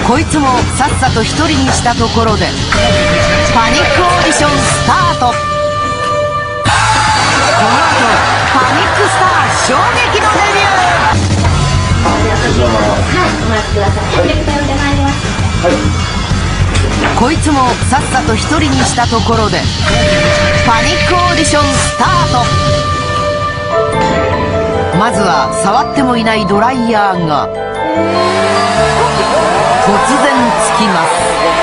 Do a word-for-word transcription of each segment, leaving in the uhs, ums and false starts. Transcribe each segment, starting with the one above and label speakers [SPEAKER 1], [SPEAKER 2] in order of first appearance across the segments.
[SPEAKER 1] こいつもさっさと一人にしたところでパニックオーディションスタート。この後パニックスター衝撃のデビュー。こいつもさっさと一人にしたところでパニックオーディションスタート。まずは触ってもいないドライヤーが突然つきます。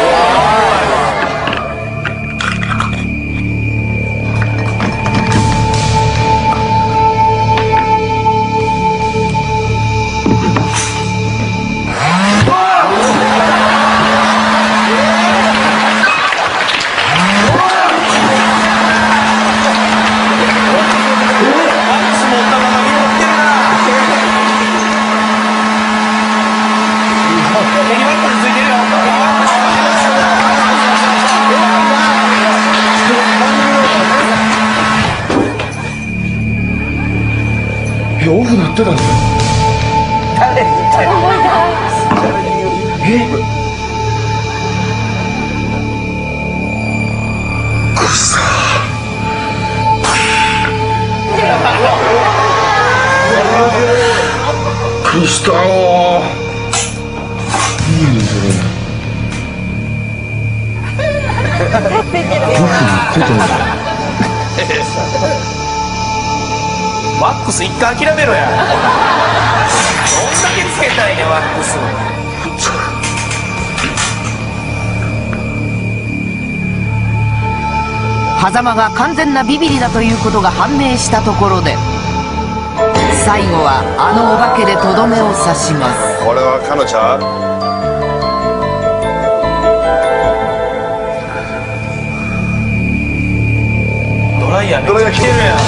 [SPEAKER 2] え、オフなってたんですよ。えくそびっくりしたよ。いいねそれ。オフなってたんだ。
[SPEAKER 3] ワックス一回諦めろや。どんだけつけたいねワックス。
[SPEAKER 1] 狭間が完全なビビリだということが判明したところで最後はあのお化けでとどめを刺します。
[SPEAKER 2] これは彼女は
[SPEAKER 3] ドライヤーめっちゃ来てるやん。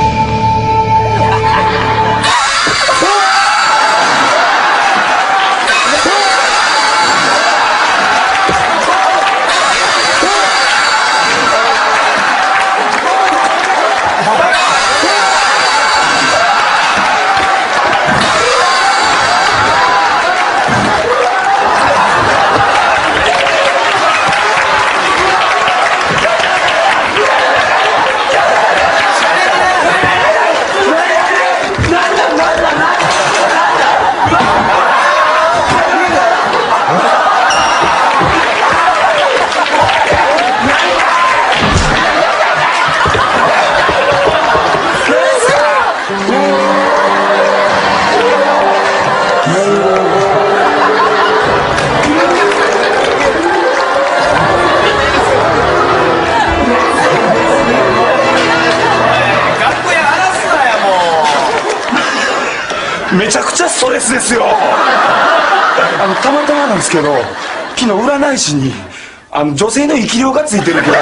[SPEAKER 2] めちゃくちゃストレスですよ。あのたまたまなんですけど昨日占い師にあの女性の生き量がついてるけどいや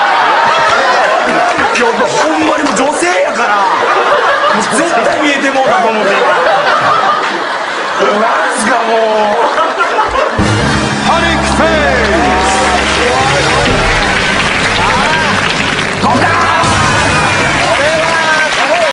[SPEAKER 2] ほんまにもう女性やからもう絶対見えてもうたと思ってなんすかもう